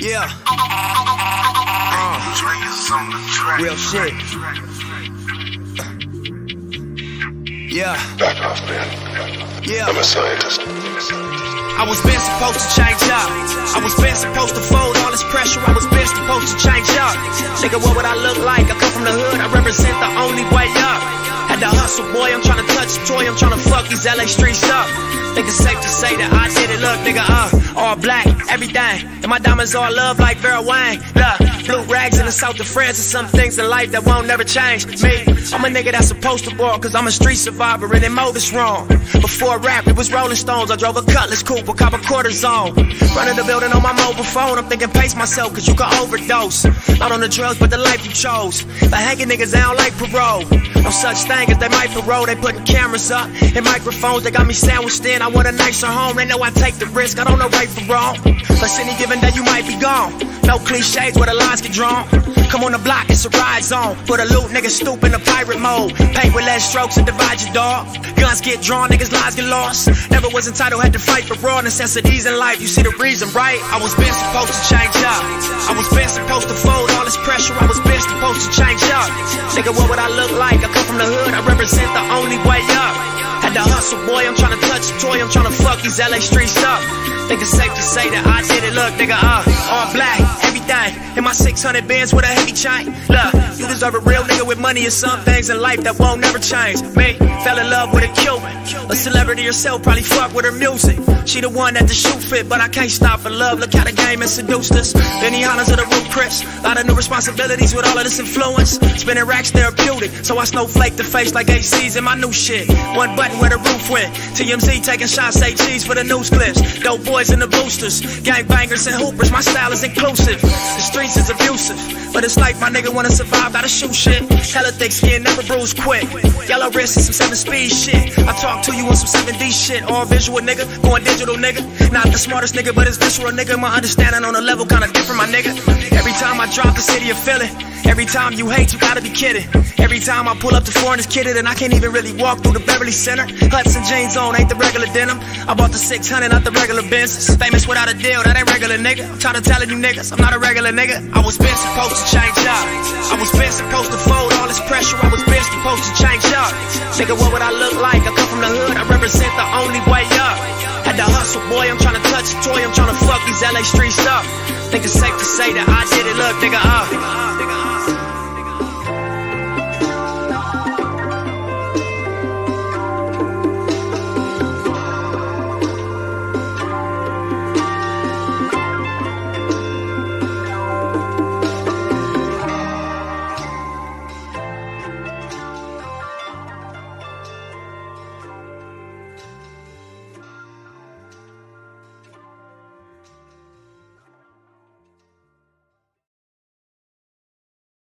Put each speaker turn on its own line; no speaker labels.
Yeah. Real shit. Yeah.
Back off, man.
Yeah.
I'm a scientist.
I was been supposed to change up. I was been supposed to fold all this pressure. I was been supposed to change up. Nigga, what would I look like? I come from the hood. I represent the only way up. Had to hustle, boy. I'm trying to touch a toy. I'm trying to fuck these LA streets up. Think it's safe to say that I did it. Look, nigga, all black, everything. And my diamonds all love like Vera Wang. Look, blue rags in the south of France. And some things in life that won't never change. Me, I'm a nigga that's supposed to ball, cause I'm a street survivor and they mode is wrong. Before rap, it was Rolling Stones. I drove a Cutlass coupe, a cop a cortisone. Running the building on my mobile phone. I'm thinking pace myself, cause you can overdose. Not on the drugs, but the life you chose. But hanging niggas, they don't like parole. No such thing as they might parole. They putting cameras up and microphones. They got me sandwiched in. I want a nicer home. They know I take the risk. I don't know right from wrong. Plus any given day you might be gone. No cliches where the lines get drawn. Come on the block, it's a ride zone. Put a loot, nigga stoop in the pirate mode. Paint with less strokes and divide your dog. Guns get drawn, niggas lives get lost. Never was entitled, had to fight for raw necessities in life. You see the reason, right? I was been supposed to change up. I was been supposed to fold all this pressure. I was been supposed to change up. Nigga, what would I look like? I come from the hood, I represent the only way up. Had to hustle, boy, I'm trying to touch a toy. I'm trying to fuck these LA streets up. Think it's safe to say that I did it. Look, nigga, all black, everything. In my 600 bands with a heavy chain. Look, you deserve a real nigga with money and some things in life that won't never change. Me, fell in love with a Cuban. A celebrity herself, probably fuck with her music. She the one that the shoe fit, but I can't stop for love. Look how the game has seduced us. Benny Hanna's of the Root Crips. Lot of new responsibilities with all of this influence. Spinning racks therapeutic, so I snowflake the face like AC's in my new shit. One button where the roof went. TMZ taking shots, say cheese for the news clips. Dope boys and the boosters, gangbangers and hoopers. My style is inclusive. The streets is abusive, but it's like my nigga wanna survive, gotta shoot shit. Hella thick skin, never bruise quick. Yellow wrist and some 7-speed shit. I talk to you on some 7D shit. All visual nigga, going digital nigga. Not the smartest nigga, but it's visceral nigga. My understanding on a level kinda different, my nigga. Every time I drop the city of Philly. Every time you hate, you gotta be kidding. Every time I pull up to foreigners kidded and I can't even really walk through the Beverly Center. Hudson jeans on, ain't the regular denim. I bought the 600, not the regular Benz. Famous without a deal, that ain't regular nigga. I'm tired of telling you niggas, I'm not a regular nigga. I was been supposed to change up. I was been supposed to fold all this pressure. I was been supposed to change up. Nigga, what would I look like? I come from the hood, I represent the only way up. Had to hustle, boy, I'm trying to touch a toy. I'm trying to fuck these LA streets up. Think it's safe to say that I did it. Look, nigga,